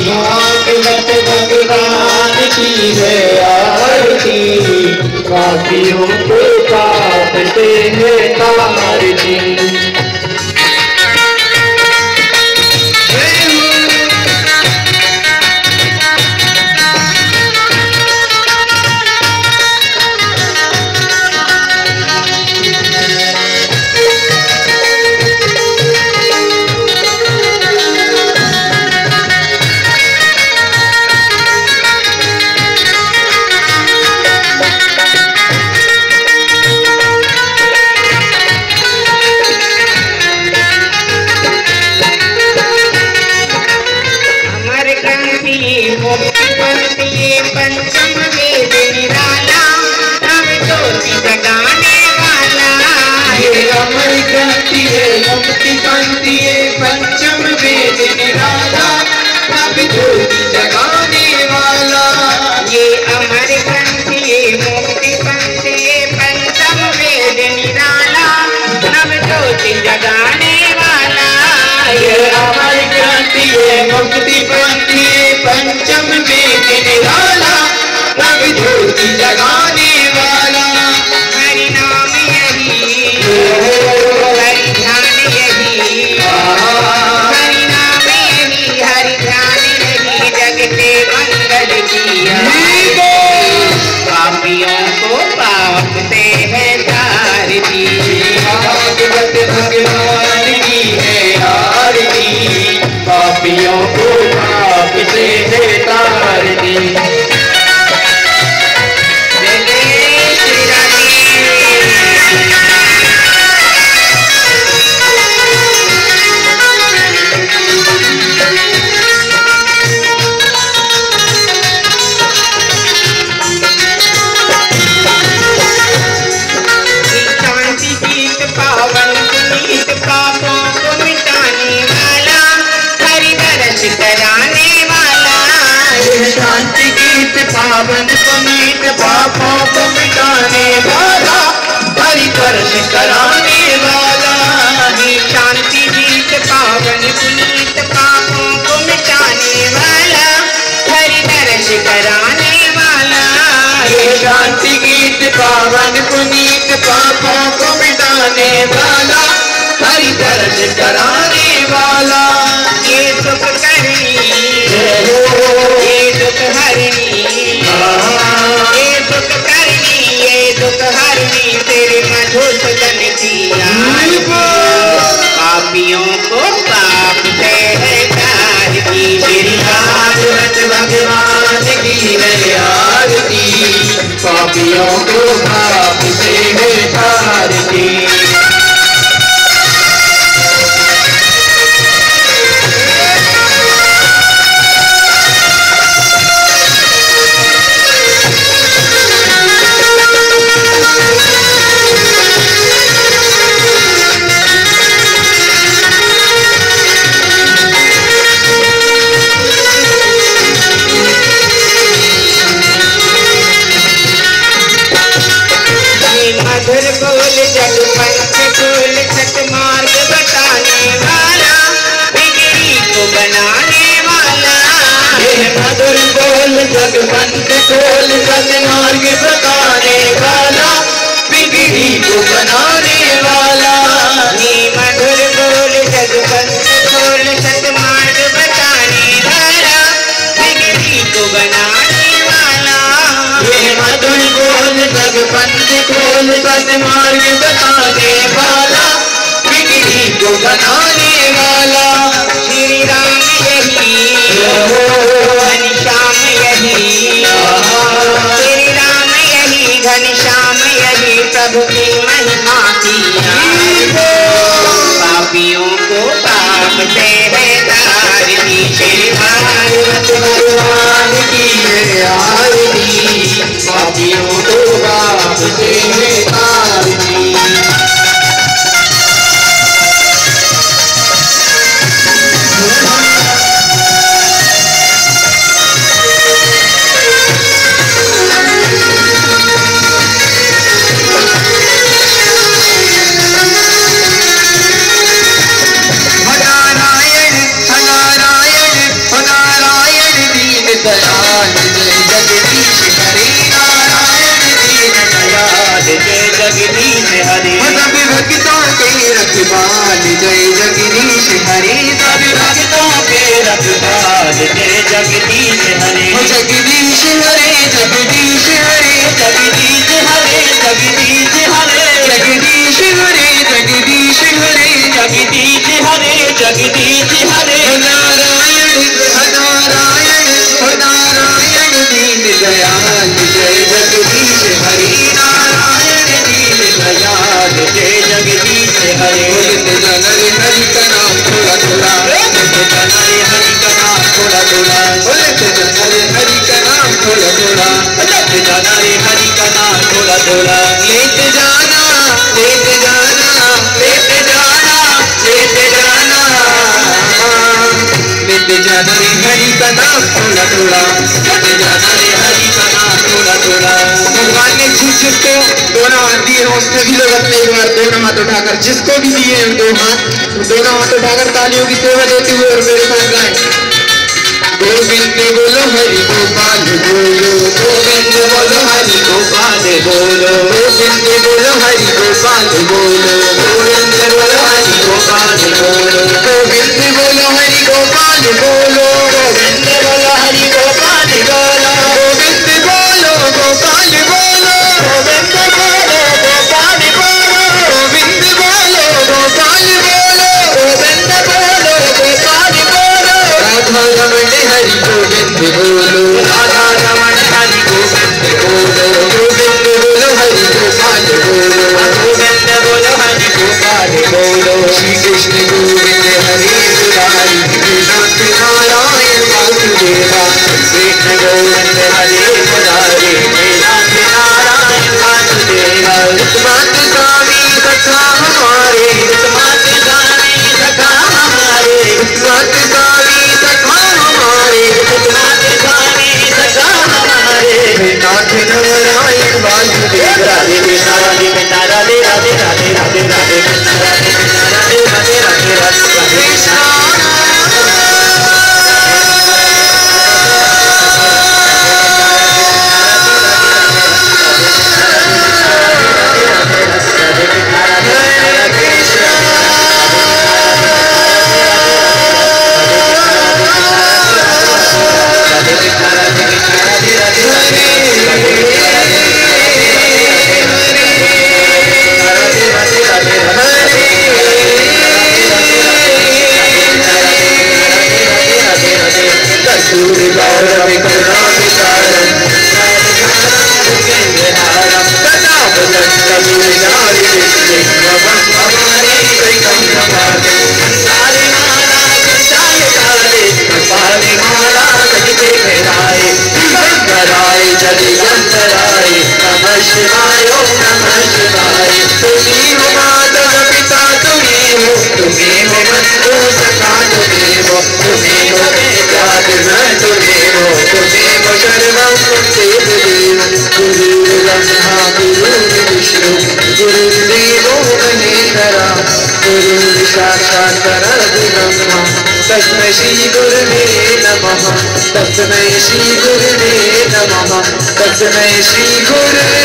भागवत भगवान की है आरती, पापियों को पाप से है तारती। पंचम वेद निराला, नव ज्योति जगाने वाला। ये अमर ग्रंथि है, मुक्ति पंथी है, पंचम वेद निराला, नव ज्योति जगाने वाला। ये अमर ग्रंथि है, मुक्ति पंथी है, पंचम वेद निराला, नव ज्योति जगाने वाला। ये अमर ग्रंथि है, मुक्ति पंथी है, पंचम वेद निराला, नव ज्योति जगाने वाला। हरि नाम यही, हरि ध्यान यही, हरि नाम यही, हरि ध्यान यही, जग के मंगल किया। पापियों को पाप से है तारती, भागवत भगवान की है आरती, पापियों को पाप से है तारती। शांति गीत पावन पुनीत, पापों को मिटाने वाला, हरि दर्श कराने वाला। शांति गीत पावन पुनीत, पापों को मिटाने वाला, हरि दर्श कराने वाला। शांति गीत पावन पुनीत, पापों को मिटाने वाला, हरि दर्श कराने वाला। ये सुख करनी, ये दुख हरनी, ये दुख करनी, ये दुख हरनी, तेरे मधुसूदन की आरती। पापियों को पाप से है तारती, मेरी भागवत भगवान की है आरती, पापियों को पाप से है तारती। मधुर बोल जग पंच खोल, छठ मार्ग बताने वाला, बिगड़ी को बनाने वाला। मधुर बोल जग पंच खोल, छठ मार्ग बताने वाला, बिगड़ी को बनाने वाला। मधुर बोल जग पंच खोल, छठ मार्ग बताने वाला, बिगड़ी को बनाने वाला। मधुर बोल जग पंच खोल, छठ मार्ग बताने वाला, बिगड़ी को बनाने वाला। श्री राम यही, घनश्याम यही, श्री राम यही, घनश्याम यही, प्रभु की महिमा की। पापियों को पाप से है तारती, श्री भागवत भगवान की है आरती, पापियों को पाप से है तारती। जगदीश हरे जगदीश हरे जगदीश हरे जगदीश हरे जगदीश हरे जगदीश हरे जगदीश हरे जगदीश हरे जगदीश हरे नारायण नारायण नारायण दीन दयाल जय जगदीश हरे नारायण दीन दयाल जय जगदीश हरे बोलते जाना रे हरि का नाम थोड़ा थोड़ा बोलते जाना रे हरि का नाम थोड़ा थोड़ा बोलते जाना रे हरि का नाम थोड़ा थोड़ा बोलते जाना रे हरि का नाम थोड़ा थोड़ा लेते जाना लेते जाना लेते जाना लेते जाना लेते जाना रे हरि का नाम थोड़ा थोड़ा लेते जाना रे हरि का नाम थोड़ा थोड़ा भगवान ने जिसको दोनों हाथ दिए हैं उसने भी लोग अपने एक बार दोनों हाथ उठाकर जिसको भी दिए हैं दोनों हाथ उठाकर तालियों की सेवा देते हुए और मेरे साथ गाएं गोविंद बोलो हरि गोपाल बोलो गोविंद बोलो हरि गोपाल बोलो गोविंद बोलो हरि गोपाल बोलो गोविंद बोलो हरि गोपाल बोलो गोविंद बोलो हरि गोपाल बोलो गोविंद बोलो हरि गोपाल बोलो गोविंद बोलो गोपाल बोलो गोविंद बोलो गोपाल बोलो गोविंद बोलो गोपाल बोलो गोविंद बोलो गोपाल बोलो राधा रमण हरि गोविंद बोलो राधा रमण हरि गोविंद बोलो गोविंद बोलो हरि गोपाल बोलो गोविंद बोलो हरि गोपाल बोलो श्री कृष्ण गोविंद हरे मुरारी नाथ नारायण वासुदेवा कृष्ण गोविंद हरे मुरारी नाथ नारायण वासुदेवा उत्तमात स्वामी सखा हमारे उत्तमात स्वामी सखा हमारे उत्तमात स्वामी सखा हमारे उत्तमात स्वामी सखा हमारे नाथ नारायण वासुदेवा राधे कृष्ण राधे कृष्ण राधे राधे राधे राधे राधे कृष्ण राधे कृष्ण राधे राधे राधे राधे कृष्ण शिवाय ओम नमः शिवाय तुम्ही हो माता पिता तुम्ही हो बंधु सखा तुम्ही हो त्याग न तुम्ही हो सर्वं देव गुरु ब्रह्मा गुरु विष्णु गुरुदेवो महेश्वरा गुरु साक्षात् परब्रह्म तस्मै श्री गुरुवे नमः तस्मै श्री गुरुवे नमः तस्मै श्री गुरुवे